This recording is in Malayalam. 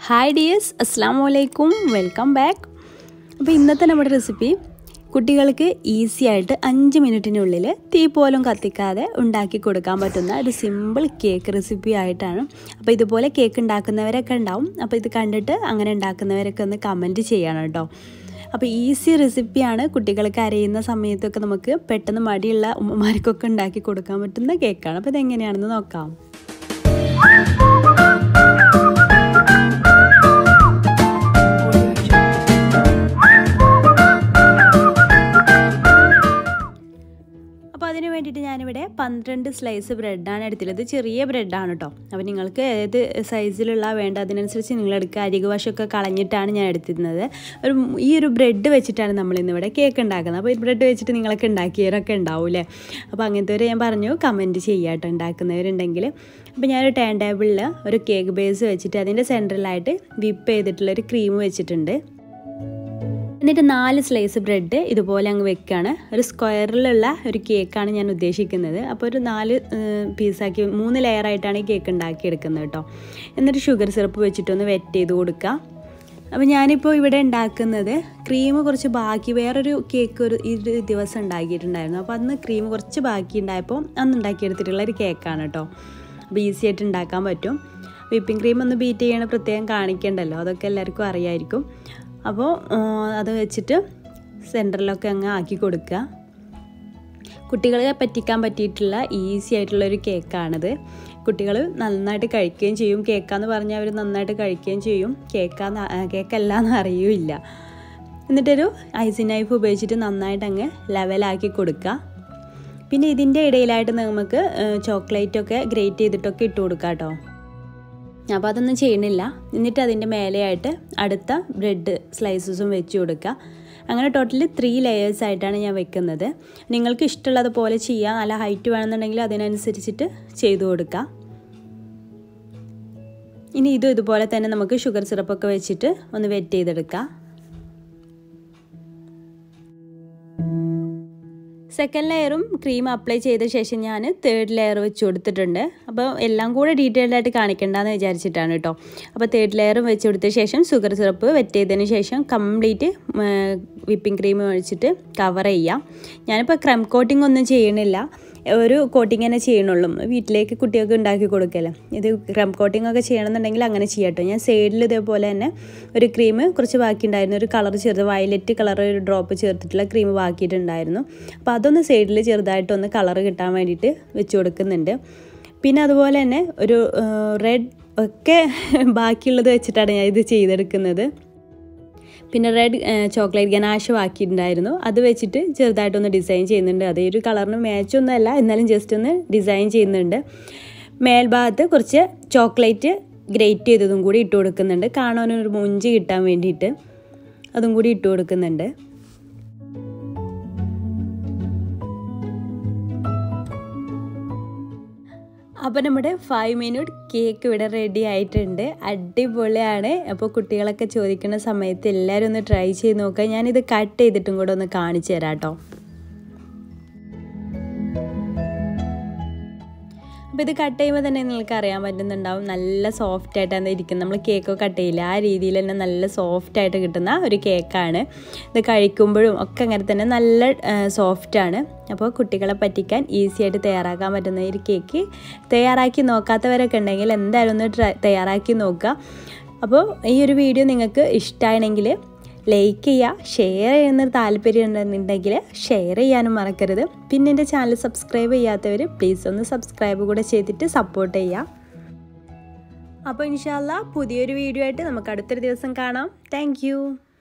Hi dears, Assalamualaikum, welcome back. അപ്പോൾ ഇന്നത്തെ നമ്മുടെ റെസിപ്പി കുട്ടികൾക്ക് ഈസി ആയിട്ട് 5 മിനിറ്റിനുള്ളിൽ തീ പോലും കത്തിക്കാതെ ഉണ്ടാക്കി കൊടുക്കാൻ പറ്റുന്ന ഒരു സിമ്പിൾ കേക്ക് റെസിപ്പി ആയിട്ടാണ്. അപ്പോൾ ഇതുപോലെ കേക്ക് ഉണ്ടാക്കുന്നവരൊക്കെ ഉണ്ടാവും. അപ്പോൾ ഇത് കണ്ടിട്ട് അങ്ങനെ ഉണ്ടാക്കുന്നവരൊക്കെ ഒന്ന് കമൻറ്റ് ചെയ്യണം കേട്ടോ. അപ്പോൾ ഈസി റെസിപ്പിയാണ്. കുട്ടികൾക്ക് അരയുന്ന സമയത്തൊക്കെ നമുക്ക് പെട്ടെന്ന് മടിയുള്ള ഉമ്മമാർക്കൊക്കെ ഉണ്ടാക്കി കൊടുക്കാൻ പറ്റുന്ന കേക്കാണ്. അപ്പോൾ ഇതെങ്ങനെയാണെന്ന് നോക്കാം. അതിന് വേണ്ടിയിട്ട് ഞാനിവിടെ 12 സ്ലൈസ് ബ്രെഡാണ് എടുത്തിട്ടുള്ളത്. ചെറിയ ബ്രെഡാണ് കേട്ടോ. അപ്പോൾ നിങ്ങൾക്ക് ഏത് സൈസിലുള്ള വേണ്ട അതിനനുസരിച്ച് നിങ്ങളെടുക്കുക. അരികുവശമൊക്കെ കളഞ്ഞിട്ടാണ് ഞാൻ എടുത്തിരുന്നത്. ഈ ഒരു ബ്രെഡ് വെച്ചിട്ടാണ് നമ്മളിന്നിവിടെ കേക്ക് ഉണ്ടാക്കുന്നത്. അപ്പോൾ ഈ ബ്രെഡ് വെച്ചിട്ട് നിങ്ങളൊക്കെ ഉണ്ടാക്കിയവരൊക്കെ ഉണ്ടാവില്ലേ. അപ്പോൾ അങ്ങനത്തെ ഞാൻ പറഞ്ഞു കമൻറ്റ് ചെയ്യാം കേട്ടോ ഉണ്ടാക്കുന്നവരുണ്ടെങ്കിൽ. അപ്പോൾ ഞാനൊരു ടേൺ ടേബിളിൽ ഒരു കേക്ക് ബേസ് വെച്ചിട്ട് അതിൻ്റെ സെൻറ്ററിലായിട്ട് വിപ്പ് ചെയ്തിട്ടുള്ളൊരു ക്രീം വെച്ചിട്ടുണ്ട്. എന്നിട്ട് 4 സ്ലൈസ് ബ്രെഡ് ഇതുപോലെ അങ്ങ് വെക്കുകയാണ്. ഒരു സ്ക്വയറിലുള്ള ഒരു കേക്കാണ് ഞാൻ ഉദ്ദേശിക്കുന്നത്. അപ്പോൾ ഒരു 4 പീസാക്കി 3 ലെയറായിട്ടാണ് ഈ കേക്ക് ഉണ്ടാക്കിയെടുക്കുന്നത് കേട്ടോ. എന്നിട്ട് ഷുഗർ സിറപ്പ് വെച്ചിട്ടൊന്ന് വെറ്റ് ചെയ്ത് കൊടുക്കുക. അപ്പോൾ ഞാനിപ്പോൾ ഇവിടെ ഉണ്ടാക്കുന്നത് ക്രീം കുറച്ച് ബാക്കി വേറൊരു കേക്ക് ഒരു ദിവസം ഉണ്ടാക്കിയിട്ടുണ്ടായിരുന്നു. അപ്പോൾ അന്ന് ക്രീം കുറച്ച് ബാക്കി ഉണ്ടായപ്പോൾ അന്ന് ഉണ്ടാക്കിയെടുത്തിട്ടുള്ള ഒരു കേക്കാണ് കേട്ടോ. അപ്പോൾ ഈസി ആയിട്ട് ഉണ്ടാക്കാൻ പറ്റും. വിപ്പിംഗ് ക്രീം ഒന്ന് ബീറ്റ് ചെയ്യണ പ്രത്യേകം കാണിക്കണ്ടല്ലോ, അതൊക്കെ എല്ലാവർക്കും അറിയായിരിക്കും. അപ്പോൾ അത് വെച്ചിട്ട് സെൻറ്ററിലൊക്കെ അങ്ങ് ആക്കി കൊടുക്കുക. കുട്ടികളെ പറ്റിക്കാൻ പറ്റിയിട്ടുള്ള ഈസി ആയിട്ടുള്ളൊരു കേക്കാണിത്. കുട്ടികൾ നന്നായിട്ട് കഴിക്കുകയും ചെയ്യും. കേക്കാന്ന് പറഞ്ഞാൽ അവർ നന്നായിട്ട് കഴിക്കുകയും ചെയ്യും. കേക്കല്ലാന്ന് അറിയില്ല. എന്നിട്ടൊരു ഐസിങ് നൈഫ് ഉപയോഗിച്ചിട്ട് നന്നായിട്ട് അങ്ങ് ലെവലാക്കി കൊടുക്കുക. പിന്നെ ഇതിൻ്റെ ഇടയിലായിട്ട് നമുക്ക് ചോക്ലേറ്റൊക്കെ ഗ്രേറ്റ് ചെയ്തിട്ടൊക്കെ ഇട്ട് കൊടുക്കാം കേട്ടോ. അപ്പോൾ അതൊന്നും ചെയ്യണില്ല. എന്നിട്ട് അതിൻ്റെ മേലെയായിട്ട് അടുത്ത ബ്രെഡ് സ്ലൈസസും വെച്ച് കൊടുക്കുക. അങ്ങനെ ടോട്ടലി 3 ലെയേഴ്സായിട്ടാണ് ഞാൻ വെക്കുന്നത്. നിങ്ങൾക്ക് ഇഷ്ടമുള്ളതുപോലെ ചെയ്യാം. നല്ല ഹൈറ്റ് വേണമെന്നുണ്ടെങ്കിൽ അതിനനുസരിച്ചിട്ട് ചെയ്തു കൊടുക്കുക. ഇനി ഇതുപോലെ തന്നെ നമുക്ക് ഷുഗർ സിറപ്പൊക്കെ വെച്ചിട്ട് ഒന്ന് വെറ്റ് ചെയ്തെടുക്കാം. സെക്കൻഡ് ലെയറും ക്രീം അപ്ലൈ ചെയ്ത ശേഷം ഞാൻ 3rd ലെയർ വെച്ച് കൊടുത്തിട്ടുണ്ട്. അപ്പോൾ എല്ലാം കൂടെ ഡീറ്റെയിൽഡ് ആയിട്ട് കാണിക്കേണ്ടെന്ന് വിചാരിച്ചിട്ടാണ് കേട്ടോ. അപ്പോൾ 3rd ലെയറും വെച്ച് കൊടുത്ത ശേഷം ഷുഗർ സിറപ്പ് വെറ്റ് ചെയ്തതിന് ശേഷം കംപ്ലീറ്റ് വിപ്പിംഗ് ക്രീം ഒഴിച്ചിട്ട് കവർ ചെയ്യാം. ഞാനിപ്പോൾ ക്രം കോട്ടിംഗ് ഒന്നും ചെയ്യണില്ല, ഒരു കോട്ടിങ് തന്നെ ചെയ്യണുള്ളൂ. വീട്ടിലേക്ക് കുട്ടികൾക്ക് ഉണ്ടാക്കി കൊടുക്കല്ലേ. ഇത് ക്രം കോട്ടിംഗ് ഒക്കെ ചെയ്യണമെന്നുണ്ടെങ്കിൽ അങ്ങനെ ചെയ്യാട്ടോ. ഞാൻ സൈഡിൽ ഇതേപോലെ തന്നെ ഒരു ക്രീം കുറച്ച് ബാക്കിയിട്ടുണ്ടായിരുന്നു. ഒരു കളർ ചേർത്ത് വയലറ്റ് കളർ ഒരു ഡ്രോപ്പ് ചേർത്തിട്ടുള്ള ക്രീം ബാക്കിയിട്ടുണ്ടായിരുന്നു. അപ്പോൾ അതൊന്ന് സൈഡിൽ ചെറുതായിട്ടൊന്ന് കളർ കിട്ടാൻ വേണ്ടിയിട്ട് വെച്ച് കൊടുക്കുന്നുണ്ട്. പിന്നെ അതുപോലെ തന്നെ ഒരു റെഡ് ഒക്കെ ബാക്കിയുള്ളത് വെച്ചിട്ടാണ് ഞാൻ ഇത് ചെയ്തെടുക്കുന്നത്. പിന്നെ റെഡ് ചോക്ലേറ്റ് ഗനാഷ് ആക്കിയിട്ടുണ്ടായിരുന്നു. അത് വെച്ചിട്ട് ചെറുതായിട്ടൊന്ന് ഡിസൈൻ ചെയ്യുന്നുണ്ട്. അതേ ഒരു കളറിന് മാച്ചൊന്നുമല്ല, എന്നാലും ജസ്റ്റ് ഒന്ന് ഡിസൈൻ ചെയ്യുന്നുണ്ട്. മേൽഭാഗത്ത് കുറച്ച് ചോക്ലേറ്റ് ഗ്രേറ്റ് ചെയ്തതും കൂടി ഇട്ട് കൊടുക്കുന്നുണ്ട്. കാണാനൊരു മൊഞ്ച് കിട്ടാൻ വേണ്ടിയിട്ട് അതും കൂടി ഇട്ട് കൊടുക്കുന്നുണ്ട്. അപ്പോൾ നമ്മുടെ 5 മിനിറ്റ് കേക്ക് ഇവിടെ റെഡി ആയിട്ടുണ്ട്. അടിപൊളിയാണ്. അപ്പോൾ കുട്ടികളൊക്കെ ചോദിക്കുന്ന സമയത്ത് എല്ലാവരും ഒന്ന് ട്രൈ ചെയ്ത് നോക്കുക. ഞാനിത് കട്ട് ചെയ്തിട്ടും കൂടെ ഒന്ന് കാണിച്ചു തരാം കേട്ടോ. അപ്പോൾ ഇത് കട്ട് ചെയ്യുമ്പോൾ തന്നെ നിങ്ങൾക്ക് അറിയാൻ പറ്റുന്നുണ്ടാവും നല്ല സോഫ്റ്റ് ആയിട്ടാണ് ഇരിക്കുന്നത്. നമ്മൾ കേക്കൊക്കെ കട്ട് ചെയ്യില്ല, ആ രീതിയിൽ തന്നെ നല്ല സോഫ്റ്റായിട്ട് കിട്ടുന്ന ഒരു കേക്കാണ്. ഇത് കഴിക്കുമ്പോഴും ഒക്കെ അങ്ങനെ തന്നെ നല്ല സോഫ്റ്റാണ്. അപ്പോൾ കുട്ടികളെ പറ്റിക്കാൻ ഈസി ആയിട്ട് തയ്യാറാക്കാൻ പറ്റുന്ന ഒരു കേക്ക് തയ്യാറാക്കി നോക്കാത്തവരൊക്കെ ഉണ്ടെങ്കിൽ എന്തായാലും ഒന്ന് തയ്യാറാക്കി നോക്കുക. അപ്പോൾ ഈ ഒരു വീഡിയോ നിങ്ങൾക്ക് ഇഷ്ടമാണെങ്കിൽ ലൈക്ക് ചെയ്യുക, ഷെയർ ചെയ്യുന്ന താല്പര്യം ഉണ്ടെന്നുണ്ടെങ്കിൽ ഷെയർ ചെയ്യാനും മറക്കരുത്. പിന്നെ എൻ്റെ ചാനൽ സബ്സ്ക്രൈബ് ചെയ്യാത്തവർ പ്ലീസ് ഒന്ന് സബ്സ്ക്രൈബ് കൂടെ ചെയ്തിട്ട് സപ്പോർട്ട് ചെയ്യുക. അപ്പോൾ ഇൻഷാ അല്ലാഹ് പുതിയൊരു വീഡിയോ ആയിട്ട് നമുക്ക് അടുത്തൊരു ദിവസം കാണാം. താങ്ക്